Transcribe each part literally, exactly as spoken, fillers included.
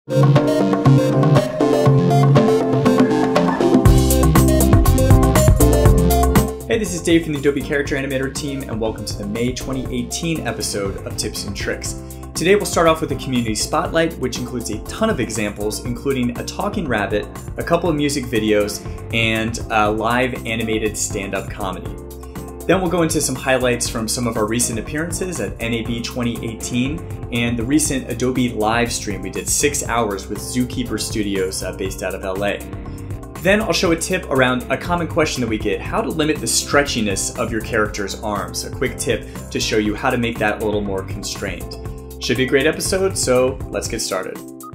Hey, this is Dave from the Adobe Character Animator team, and welcome to the May twenty eighteen episode of Tips and Tricks. Today we'll start off with a community spotlight, which includes a ton of examples, including a talking rabbit, a couple of music videos, and a live animated stand-up comedy. Then we'll go into some highlights from some of our recent appearances at N A B twenty eighteen and the recent Adobe live stream we did six hours with Zookeeper Studios uh, based out of L A. Then I'll show a tip around a common question that we get, how to limit the stretchiness of your character's arms. A quick tip to show you how to make that a little more constrained. Should be a great episode, so let's get started.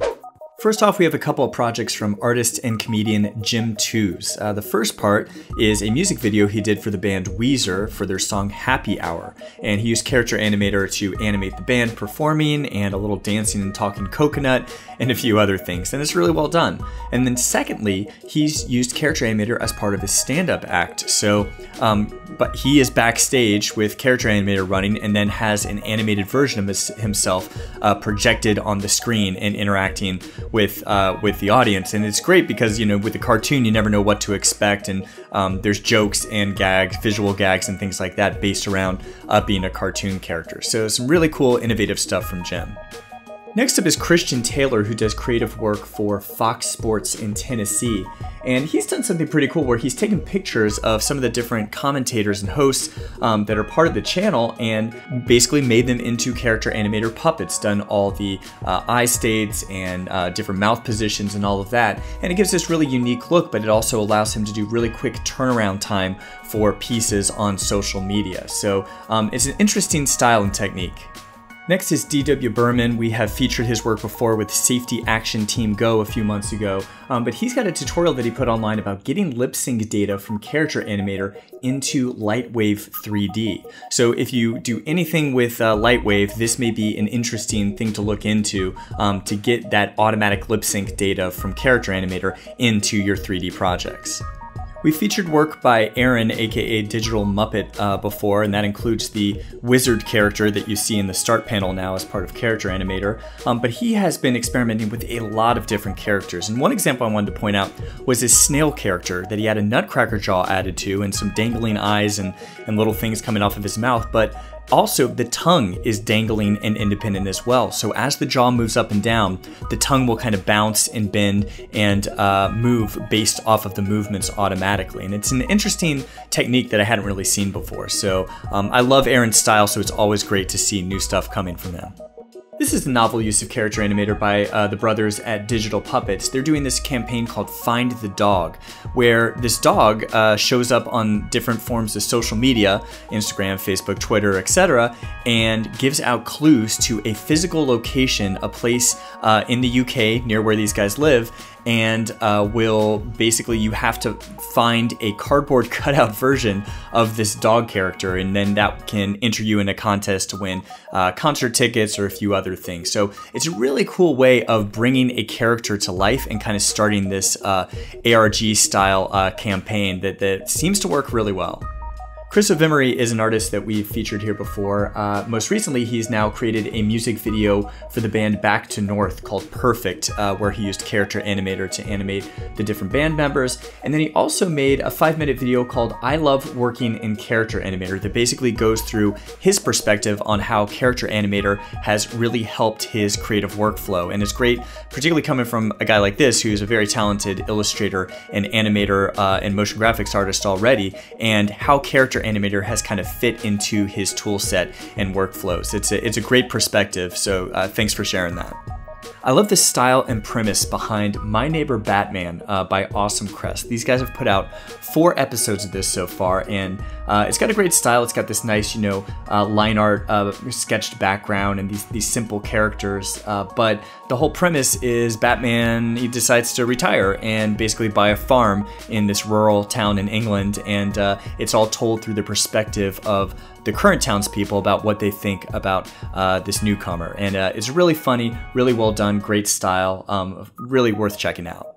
First off, we have a couple of projects from artist and comedian Jim Twos. Uh, the first part is a music video he did for the band Weezer for their song Happy Hour. And he used Character Animator to animate the band performing and a little dancing and talking coconut and a few other things. And it's really well done. And then secondly, he's used Character Animator as part of his stand-up act. So, um, but he is backstage with Character Animator running and then has an animated version of his, himself uh, projected on the screen and interacting with uh, with the audience. And it's great because, you know, with the cartoon you never know what to expect, and um, there's jokes and gags, visual gags and things like that based around uh, being a cartoon character. So some really cool innovative stuff from Jim. Next up is Christian Taylor, who does creative work for Fox Sports in Tennessee. And he's done something pretty cool where he's taken pictures of some of the different commentators and hosts um, that are part of the channel and basically made them into Character Animator puppets, done all the uh, eye states and uh, different mouth positions and all of that. And it gives this really unique look, but it also allows him to do really quick turnaround time for pieces on social media. So um, it's an interesting style and technique. Next is D W Berman. We have featured his work before with Safety Action Team Go a few months ago, um, but he's got a tutorial that he put online about getting lip sync data from Character Animator into Lightwave three D. So if you do anything with uh, Lightwave, this may be an interesting thing to look into um, to get that automatic lip sync data from Character Animator into your three D projects. We featured work by Aaron, aka Digital Muppet, uh, before, and that includes the wizard character that you see in the start panel now as part of Character Animator. Um, but he has been experimenting with a lot of different characters. And one example I wanted to point out was his snail character that he had a nutcracker jaw added to and some dangling eyes and, and little things coming off of his mouth. But also, the tongue is dangling and independent as well. So as the jaw moves up and down, the tongue will kind of bounce and bend and uh, move based off of the movements automatically. And it's an interesting technique that I hadn't really seen before. So um, I love Aaron's style, so it's always great to see new stuff coming from him. This is a novel use of Character Animator by uh, the brothers at Digital Puppets. They're doing this campaign called Find the Dog, where this dog uh, shows up on different forms of social media, Instagram, Facebook, Twitter, et cetera, and gives out clues to a physical location, a place uh, in the U K near where these guys live, and uh, will basically, you have to find a cardboard cutout version of this dog character, and then that can enter you in a contest to win uh, concert tickets or a few other things. So it's a really cool way of bringing a character to life and kind of starting this uh, A R G style uh, campaign that, that seems to work really well. Chris Ovimery is an artist that we've featured here before. Uh, most recently, he's now created a music video for the band Back to North called Perfect, uh, where he used Character Animator to animate the different band members. And then he also made a five minute video called I Love Working in Character Animator that basically goes through his perspective on how Character Animator has really helped his creative workflow. And it's great, particularly coming from a guy like this, who's a very talented illustrator and animator uh, and motion graphics artist already, and how Character Animator has kind of fit into his tool set and workflows. It's a, it's a great perspective, so uh, thanks for sharing that. I love the style and premise behind My Neighbor Batman uh, by Awesome Crest. These guys have put out four episodes of this so far, and uh, it's got a great style. It's got this nice, you know, uh, line art, uh, sketched background, and these these simple characters. Uh, but the whole premise is Batman, he decides to retire and basically buy a farm in this rural town in England, and uh, it's all told through the perspective of the current townspeople about what they think about uh, this newcomer. And uh, it's really funny, really well done, great style, um, really worth checking out.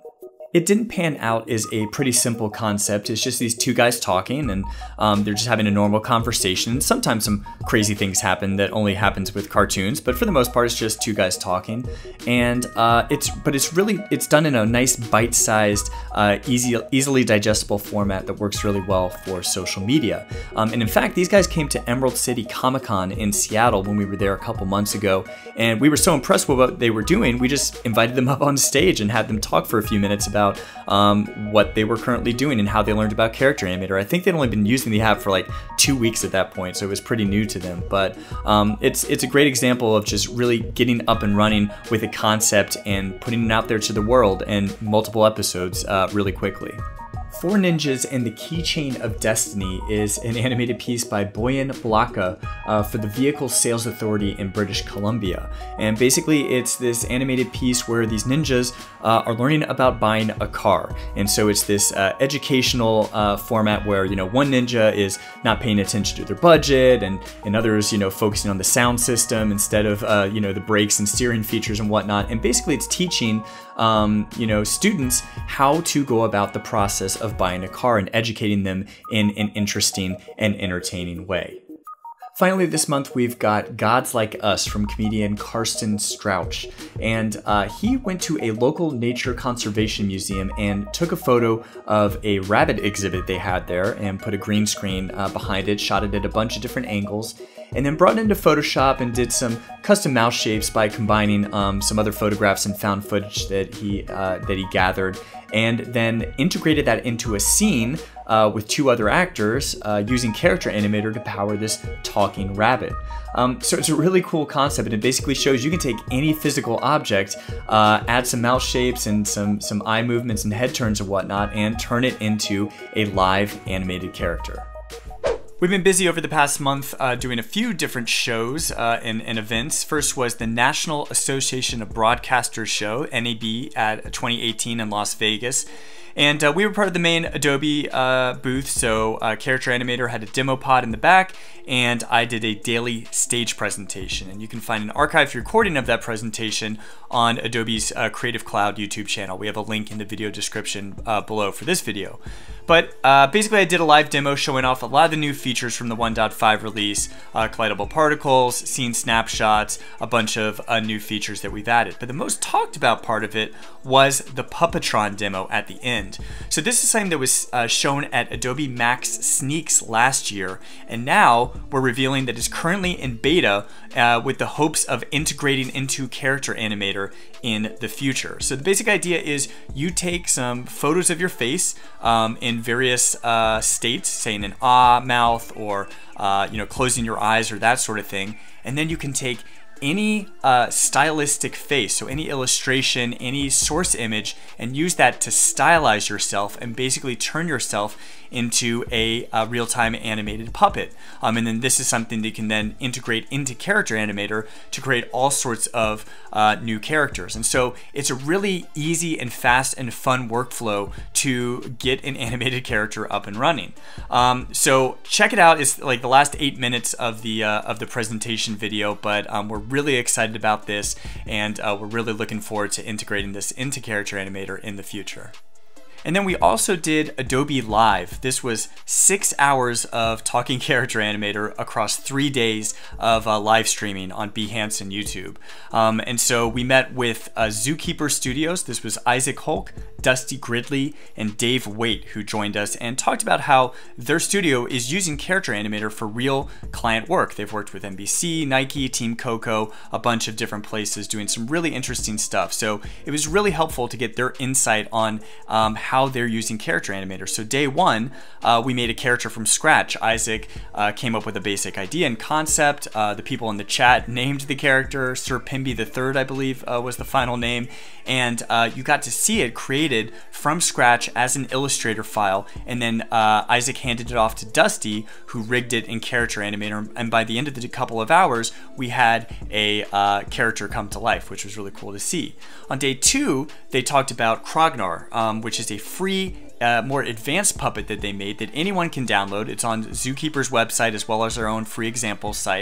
It Didn't Pan Out is a pretty simple concept. It's just these two guys talking, and um, they're just having a normal conversation. Sometimes some crazy things happen that only happens with cartoons, but for the most part, it's just two guys talking. And uh, it's but it's really it's done in a nice bite-sized, uh, easy, easily digestible format that works really well for social media. Um, and in fact, these guys came to Emerald City Comic-Con in Seattle when we were there a couple months ago, and we were so impressed with what they were doing, we just invited them up on stage and had them talk for a few minutes about About um, what they were currently doing and how they learned about Character Animator. I think they'd only been using the app for like two weeks at that point, so it was pretty new to them. But um, it's it's a great example of just really getting up and running with a concept and putting it out there to the world in multiple episodes uh, really quickly. Four Ninjas and the Keychain of Destiny is an animated piece by Boyan Blaka uh, for the Vehicle Sales Authority in British Columbia. And basically it's this animated piece where these ninjas uh, are learning about buying a car. And so it's this uh, educational uh, format where, you know, one ninja is not paying attention to their budget, and, and others, you know, focusing on the sound system instead of, uh, you know, the brakes and steering features and whatnot. And basically it's teaching, um, you know, students how to go about the process of buying a car and educating them in an interesting and entertaining way. Finally, this month we've got Gods Like Us from comedian Karsten Strauch, and uh, he went to a local nature conservation museum and took a photo of a rabbit exhibit they had there and put a green screen uh, behind it, shot it at a bunch of different angles, and then brought it into Photoshop and did some custom mouse shapes by combining um, some other photographs and found footage that he uh, that he gathered, and then integrated that into a scene uh, with two other actors uh, using Character Animator to power this talking rabbit. Um, so it's a really cool concept, and it basically shows you can take any physical object, uh, add some mouse shapes and some, some eye movements and head turns and whatnot, and turn it into a live animated character. We've been busy over the past month uh, doing a few different shows uh, and, and events. First was the National Association of Broadcasters show, N A B, at twenty eighteen in Las Vegas. And uh, we were part of the main Adobe uh, booth, so uh, Character Animator had a demo pod in the back, and I did a daily stage presentation. And you can find an archived recording of that presentation on Adobe's uh, Creative Cloud YouTube channel. We have a link in the video description uh, below for this video. But uh, basically I did a live demo showing off a lot of the new features from the one point five release, uh, collidable particles, scene snapshots, a bunch of uh, new features that we've added. But the most talked about part of it was the Puppetron demo at the end. So this is something that was uh, shown at Adobe Max Sneaks last year, and now we're revealing that it's currently in beta uh, with the hopes of integrating into Character Animator in the future. So the basic idea is you take some photos of your face um, in various uh, states, say in an ah mouth or uh, you know, closing your eyes or that sort of thing, and then you can take any uh, stylistic face, so any illustration, any source image, and use that to stylize yourself and basically turn yourself into a, a real-time animated puppet. Um, and then this is something that you can then integrate into Character Animator to create all sorts of uh, new characters. And so it's a really easy and fast and fun workflow to get an animated character up and running. Um, so check it out. It's like the last eight minutes of the uh, of the presentation video, but um, we're really excited about this, and uh, we're really looking forward to integrating this into Character Animator in the future. And then we also did Adobe Live. This was six hours of talking Character Animator across three days of uh, live streaming on Behance and YouTube. Um, and so we met with uh, Zookeeper Studios. This was Isaac Hulk, Dusty Gridley, and Dave Waite who joined us and talked about how their studio is using Character Animator for real client work. They've worked with N B C, Nike, Team Coco, a bunch of different places doing some really interesting stuff. So it was really helpful to get their insight on um, how they're using Character Animator. So day one, uh, we made a character from scratch. Isaac uh, came up with a basic idea and concept. Uh, the people in the chat named the character. Sir Pimby the Third, I believe, uh, was the final name. And uh, you got to see it created from scratch as an Illustrator file. And then uh, Isaac handed it off to Dusty, who rigged it in Character Animator. And by the end of the couple of hours, we had a uh, character come to life, which was really cool to see. On day two, they talked about Krognar, um, which is a free Uh, more advanced puppet that they made that anyone can download. It's on Zookeeper's website as well as our own free example site.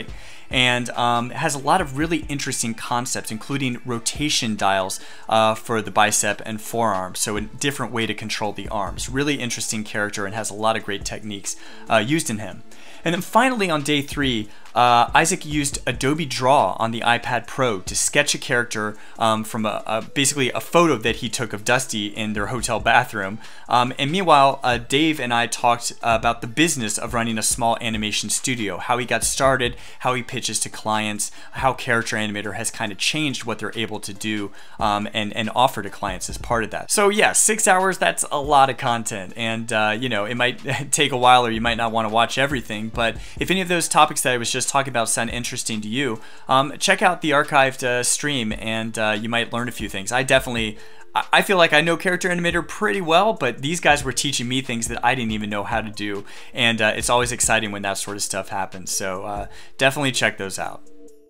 and um, it has a lot of really interesting concepts, including rotation dials uh, for the bicep and forearm, so a different way to control the arms. Really interesting character and has a lot of great techniques uh, used in him. And then finally on day three, uh, Isaac used Adobe Draw on the iPad Pro to sketch a character um, from a, a, basically a photo that he took of Dusty in their hotel bathroom. Um, and meanwhile, uh, Dave and I talked about the business of running a small animation studio, how he got started, how he pitches to clients, how Character Animator has kind of changed what they're able to do um, and, and offer to clients as part of that. So yeah, six hours, that's a lot of content. And uh, you know, it might take a while or you might not want to watch everything, but if any of those topics that I was just talking about sound interesting to you, um, check out the archived uh, stream and uh, you might learn a few things. I definitely, I feel like I know Character Animator pretty well, but these guys were teaching me things that I didn't even know how to do, and uh, it's always exciting when that sort of stuff happens, so uh, definitely check those out.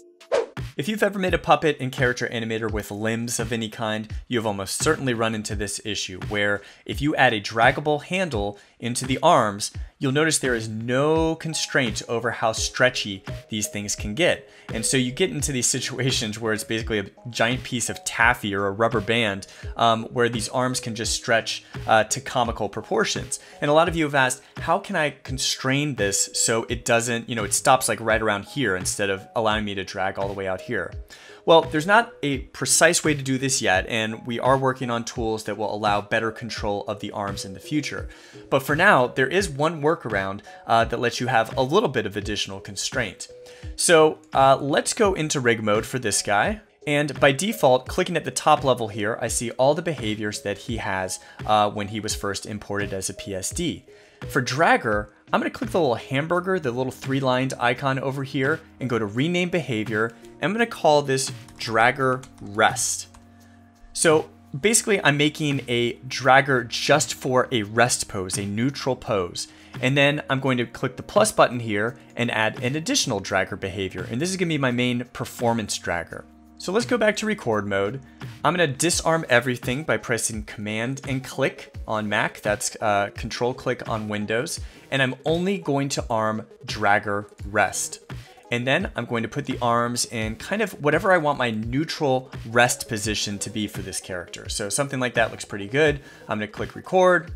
If you've ever made a puppet in Character Animator with limbs of any kind, you have almost certainly run into this issue, where if you add a draggable handle into the arms, you'll notice there is no constraint over how stretchy these things can get. And so you get into these situations where it's basically a giant piece of taffy or a rubber band um, where these arms can just stretch uh, to comical proportions. And a lot of you have asked, how can I constrain this so it doesn't, you know, it stops like right around here instead of allowing me to drag all the way out here? Well, there's not a precise way to do this yet, and we are working on tools that will allow better control of the arms in the future. But for now, there is one workaround uh, that lets you have a little bit of additional constraint. So uh, let's go into rig mode for this guy. And by default, clicking at the top level here, I see all the behaviors that he has uh, when he was first imported as a P S D. For Dragger, I'm gonna click the little hamburger, the little three-lined icon over here, and go to Rename Behavior. I'm gonna call this Dragger Rest. So basically, I'm making a dragger just for a rest pose, a neutral pose. And then I'm going to click the plus button here and add an additional dragger behavior. And this is gonna be my main performance dragger. So let's go back to record mode. I'm gonna disarm everything by pressing Command and click on Mac. That's uh, Control click on Windows. And I'm only going to arm Dragger Rest. And then I'm going to put the arms in kind of whatever I want my neutral rest position to be for this character. So something like that looks pretty good. I'm gonna click record.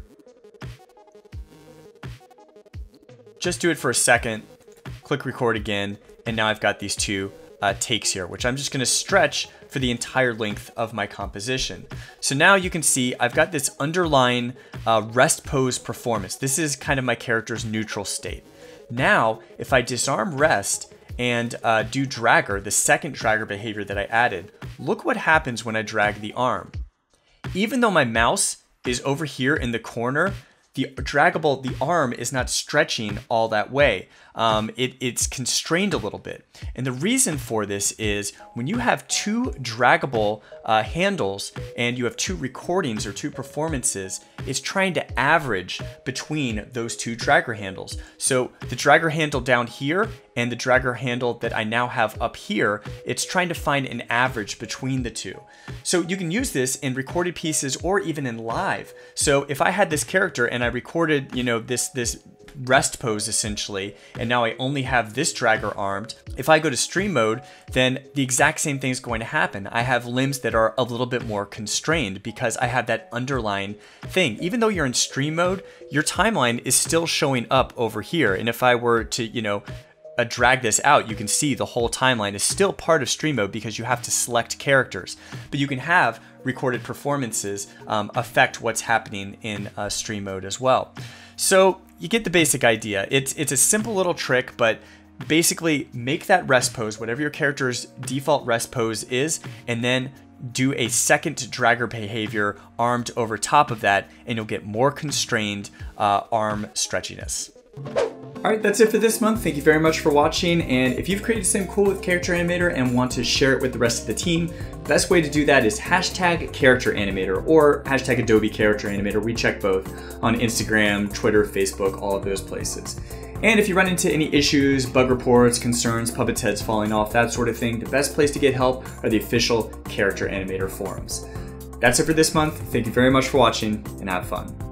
Just do it for a second, click record again, and now I've got these two uh, takes here, which I'm just gonna stretch for the entire length of my composition. So now you can see I've got this underlying uh, rest pose performance. This is kind of my character's neutral state. Now, if I disarm rest and uh, do dragger, the second dragger behavior that I added, look what happens when I drag the arm. Even though my mouse is over here in the corner, the draggable, the arm is not stretching all that way. Um, it, it's constrained a little bit. And the reason for this is when you have two draggable uh, handles and you have two recordings or two performances, it's trying to average between those two dragger handles. So the dragger handle down here and the dragger handle that I now have up here, it's trying to find an average between the two. So you can use this in recorded pieces or even in live. So if I had this character and I recorded, you know, this, this rest pose essentially, and now I only have this dragger armed, if I go to stream mode, then the exact same thing is going to happen. I have limbs that are a little bit more constrained because I have that underlying thing. Even though you're in stream mode, your timeline is still showing up over here. And if I were to, you know, Uh, drag this out, you can see the whole timeline is still part of stream mode because you have to select characters, but you can have recorded performances um, affect what's happening in uh, stream mode as well. So you get the basic idea. It's, it's a simple little trick, but basically make that rest pose, whatever your character's default rest pose is, and then do a second dragger behavior armed over top of that, and you'll get more constrained uh, arm stretchiness. All right, that's it for this month. Thank you very much for watching. And if you've created something cool with Character Animator and want to share it with the rest of the team, the best way to do that is hashtag Character Animator or hashtag Adobe Character Animator. We check both on Instagram, Twitter, Facebook, all of those places. And if you run into any issues, bug reports, concerns, puppets heads falling off, that sort of thing, the best place to get help are the official Character Animator forums. That's it for this month. Thank you very much for watching and have fun.